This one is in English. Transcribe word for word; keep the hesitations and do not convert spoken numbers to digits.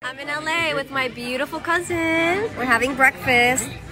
I'm in L A with my beautiful cousin. We're having breakfast.